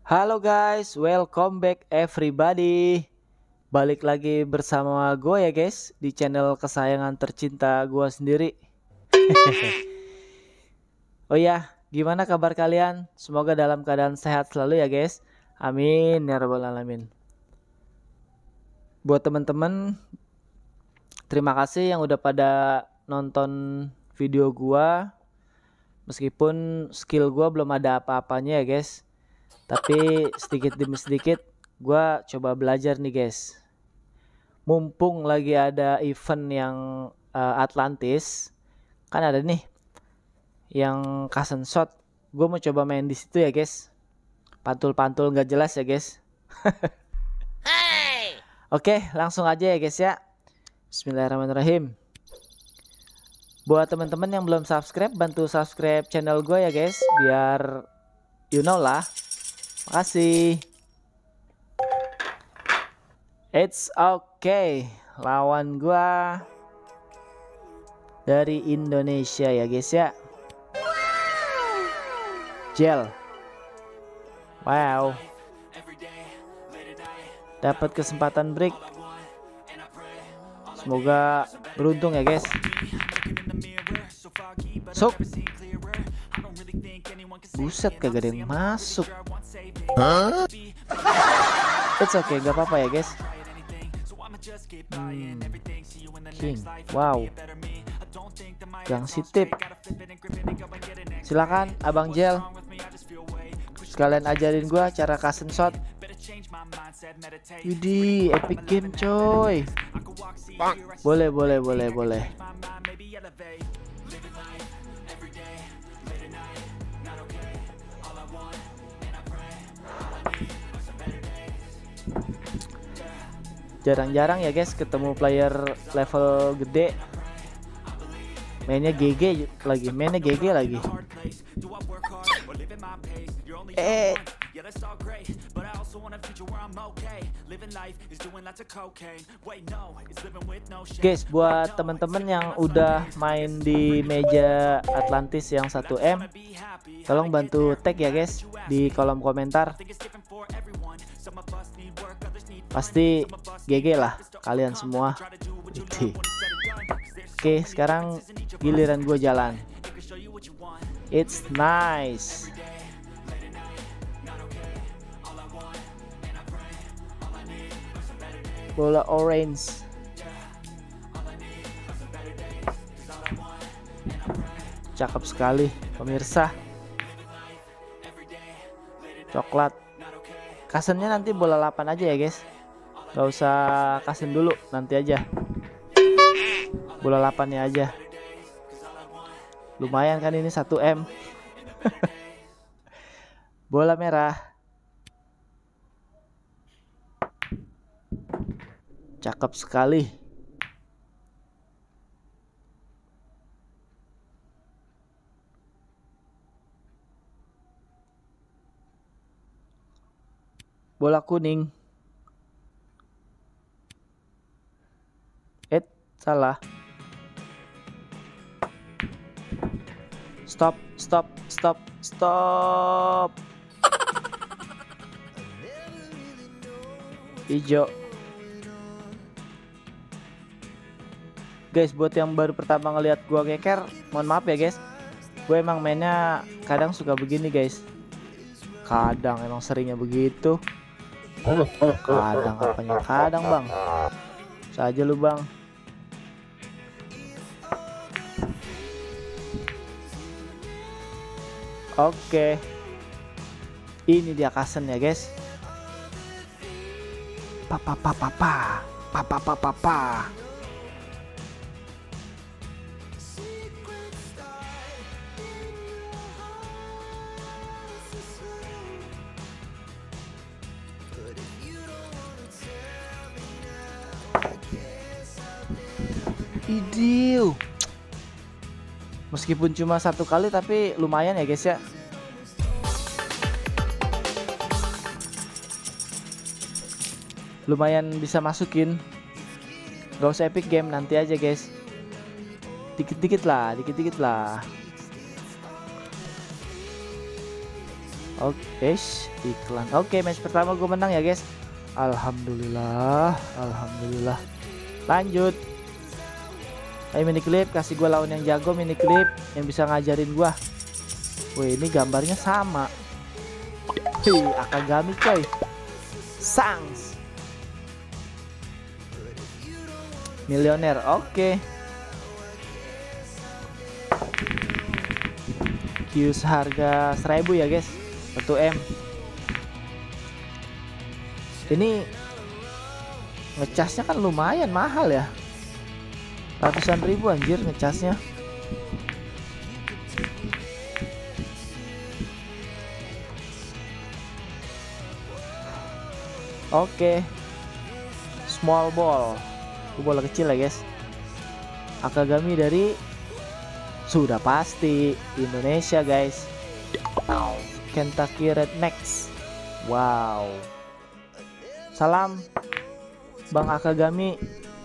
Halo guys, welcome back everybody. Balik lagi bersama gue ya guys di channel kesayangan tercinta gue sendiri. Oh ya, gimana kabar kalian? Semoga dalam keadaan sehat selalu ya guys. Amin ya rabbal alamin. Buat teman-teman, terima kasih yang udah pada nonton video gue. Meskipun skill gue belum ada apa-apanya ya guys, tapi sedikit demi sedikit gue coba belajar nih guys. Mumpung lagi ada event yang Atlantis, kan ada nih yang Cousin Shot. Gue mau coba main di situ ya guys. Pantul-pantul nggak jelas ya guys. Hey! Oke, langsung aja ya guys ya. Bismillahirrahmanirrahim. Buat teman-teman yang belum subscribe, bantu subscribe channel gue ya guys, biar you know lah. Makasih. It's okay. Lawan gua dari Indonesia ya guys ya. Gel. Wow. Dapat kesempatan break. Semoga beruntung ya guys. Sok. Buset, kagak ada yang masuk. It's okay, gak apa-apa ya guys. King, wow. Yang si tip. Silakan Abang Gel. Sekalian ajarin gua cara Cousin Shot. Widih, epic game coy. Boleh. Jarang-jarang ya guys ketemu player level gede. Mainnya GG lagi. Guys, buat temen-temen yang udah main di meja Atlantis yang 1M, tolong bantu tag ya guys di kolom komentar. Pasti GG lah kalian semua. Oke, sekarang giliran gue jalan. It's nice. Bola orange. Cakep sekali pemirsa. Coklat. Kasennya nanti bola 8 aja ya guys. Gak usah kasen dulu, nanti aja. Bola 8-nya aja. Lumayan kan ini 1M. Bola merah. Cakep sekali. Bola kuning. Salah. Stop. Hijau. Guys, buat yang baru pertama ngelihat gua ngeker, mohon maaf ya guys. Gue emang mainnya kadang suka begini guys. Kadang emang seringnya begitu. Kadang bang. Saja lu bang. Oke. Ini dia Cousin ya guys. Papa. Idiu. Meskipun cuma 1 kali tapi lumayan ya guys ya. Lumayan bisa masukin. Gak usah epic game, nanti aja guys. Dikit-dikit lah. Oke. Iklan. Oke, match pertama gue menang ya guys. Alhamdulillah. Lanjut. Ayo mini clip, kasih gue lawan yang jago mini clip yang bisa ngajarin gue. Wih, ini gambarnya sama. Akagami coy. Sangs. Milioner, oke. Qs harga 1000 ya guys. 1M. Ini ngecasnya kan lumayan mahal ya. Ratusan ribu anjir ngecasnya. Oke. Small ball. Bola kecil ya guys. Akagami dari sudah pasti Indonesia guys. Kentucky Rednecks. Wow. Salam Bang Akagami.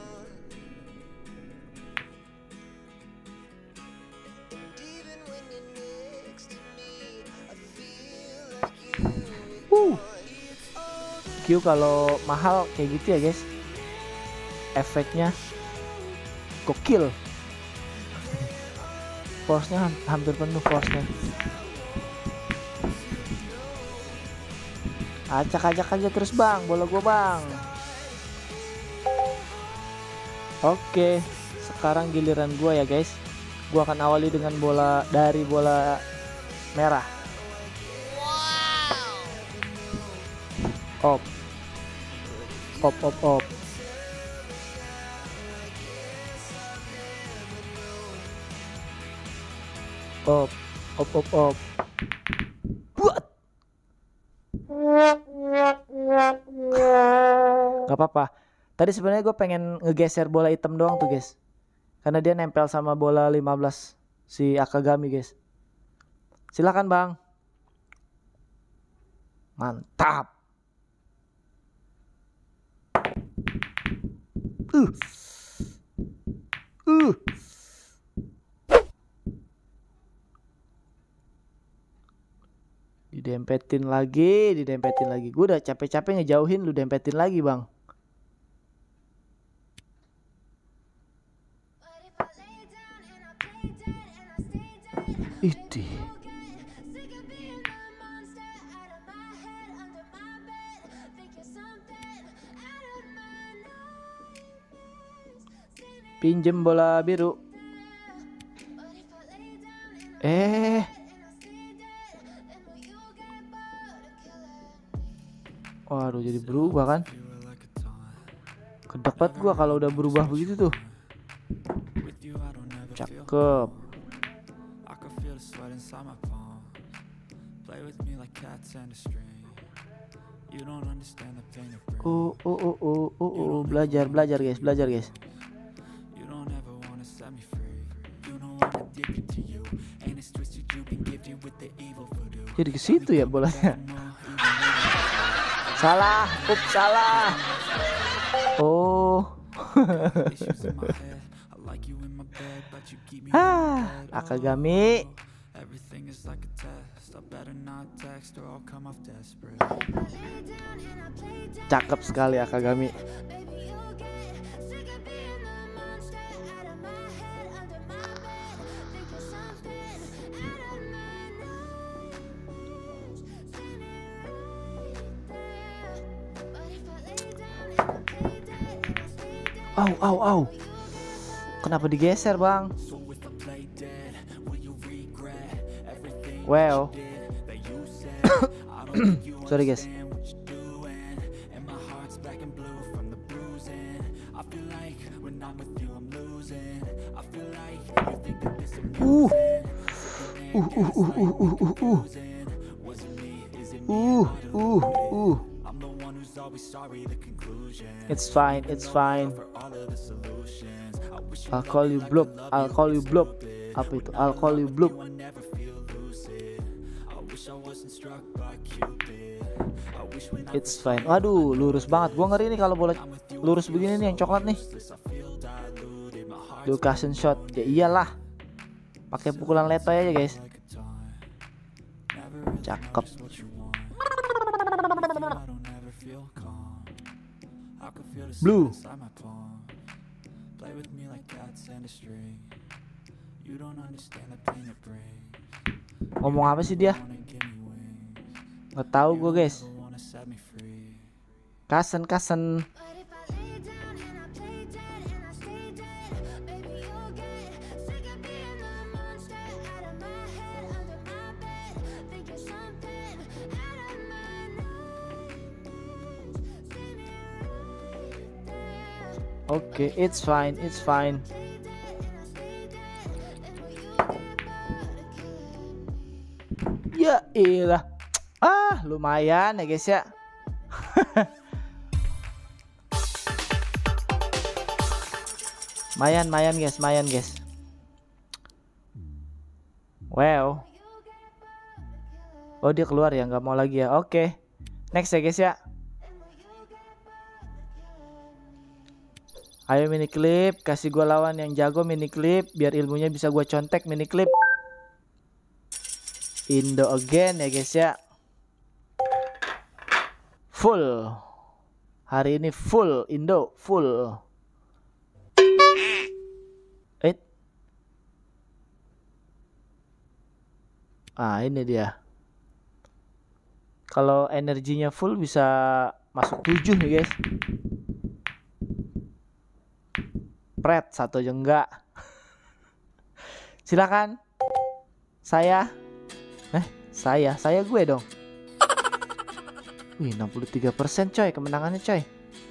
Q kalau mahal kayak gitu ya guys, efeknya gokil. Force-nya hampir penuh force-nya. Acak-acak aja terus bang, bola gua bang. Oke, sekarang giliran gua ya guys. Gua akan awali dengan bola dari bola merah. Op. Op. Buat. Gak apa-apa. Tadi sebenarnya gue pengen ngegeser bola hitam doang tuh guys, karena dia nempel sama bola 15 si Akagami guys. Silakan bang. Mantap. Didempetin lagi. Gue udah capek-capek ngejauhin, lu dempetin lagi bang. Itu. Pinjem bola biru. Waduh, jadi berubah kan? Kedeket gua kalau udah berubah begitu tuh. Cakep. Belajar guys. Jadi ke situ ya bolanya. Salah. Oh. Akagami. Cakep sekali Akagami. Au. Kenapa digeser bang? Well. Sorry guys. It's fine. I'll call you bloop. Apa itu? I'll call you bloop. It's fine. Waduh, lurus banget. Gua ngeri nih kalau bola lurus begini nih yang coklat nih. Do cushion shot. Ya iyalah. Pakai pukulan letoy aja, guys. Cakep. Blue. Ngomong apa sih dia? Nggak tahu gue guys. Kasen. Oke, it's fine. Ya ilah. Lumayan ya guys ya. Mayan guys. Wow. Oh dia keluar ya, nggak mau lagi ya. Oke. Next ya guys ya. Ayo mini clip, kasih gua lawan yang jago mini clip biar ilmunya bisa gua contek mini clip. Indo again ya guys ya. Full. Hari ini full Indo, full. Ini dia. Kalau energinya full bisa masuk 7 nih guys. Pret satu aja enggak. Silakan. Saya gue dong. Wih 63% coy kemenangannya coy.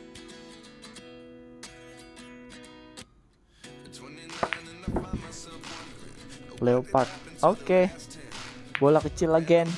Leopard. Oke. Bola kecil again.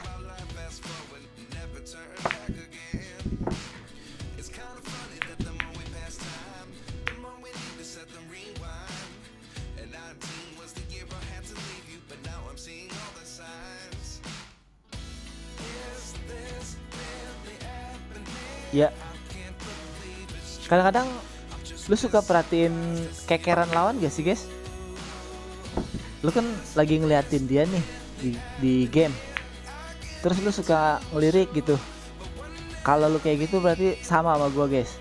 Ya. Kadang-kadang lu suka perhatiin kekeran lawan gak sih guys? Lu kan lagi ngeliatin dia nih di game. Terus lu suka ngelirik gitu. Kalau lu kayak gitu berarti sama gua guys.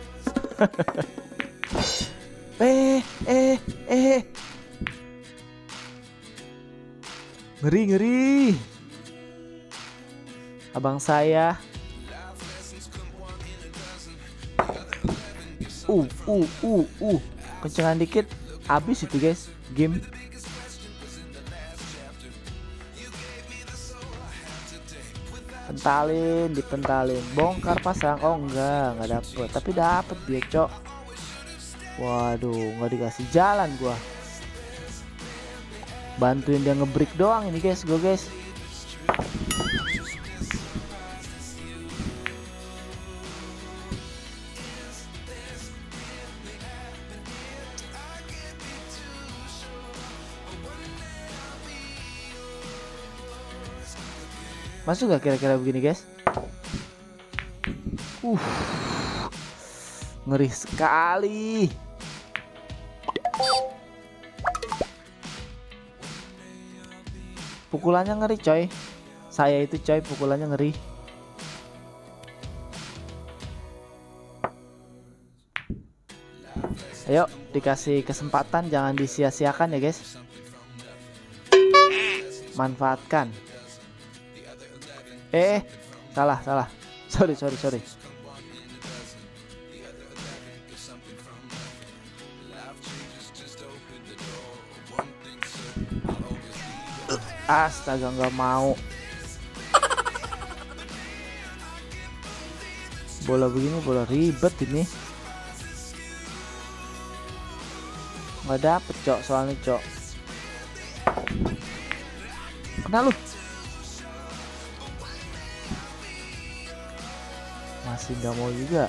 Ngeri. Abang saya. Kencengan dikit habis itu guys game. Dipentalin, bongkar pasang. Oh enggak dapet, tapi dapet dia cok. Waduh, nggak dikasih jalan gua. Bantuin dia ngebreak doang ini guys, guys. Masuk gak kira-kira begini guys? Ngeri sekali. Pukulannya ngeri coy. Saya itu coy pukulannya ngeri. Ayo dikasih kesempatan, jangan disia-siakan ya guys. Manfaatkan. Salah. Sorry. Astaga, nggak mau. Bola begini bola ribet ini. Nggak dapet cok, soalnya cok. Kena lu. Masih nggak mau juga.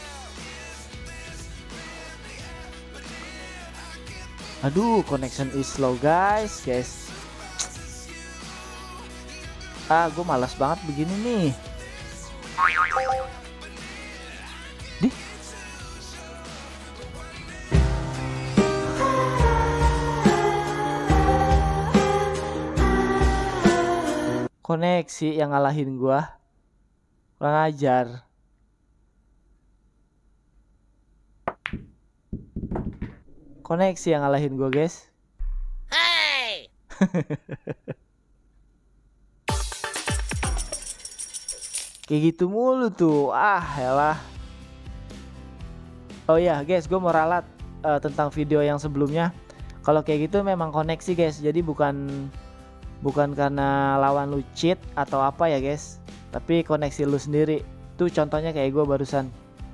Aduh, connection is slow guys. Gue malas banget begini nih. Koneksi yang ngalahin gua. Kurang ajar. koneksi yang ngalahin gue guys. Hey! Kayak gitu mulu tuh. Elah. Oh iya guys, gue mau ralat tentang video yang sebelumnya. Kalau kayak gitu memang koneksi guys. Jadi bukan karena lawan lu cheat atau apa ya guys, tapi koneksi lu sendiri. Tuh contohnya kayak gue barusan.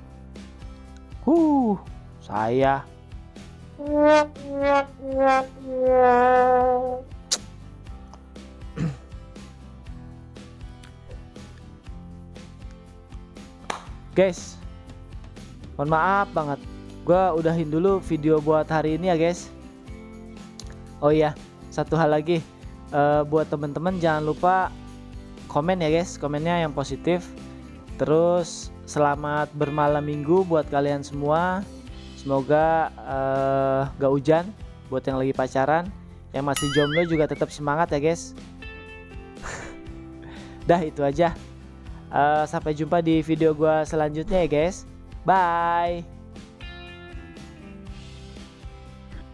Saya guys, mohon maaf banget, gue udahin dulu video buat hari ini ya guys. Oh iya, satu hal lagi, buat temen-temen jangan lupa komen ya guys, komennya yang positif. Terus selamat bermalam minggu buat kalian semua. Semoga gak hujan. Buat yang lagi pacaran, yang masih jomblo juga tetap semangat ya guys. Dah itu aja. Sampai jumpa di video gua selanjutnya ya guys. Bye.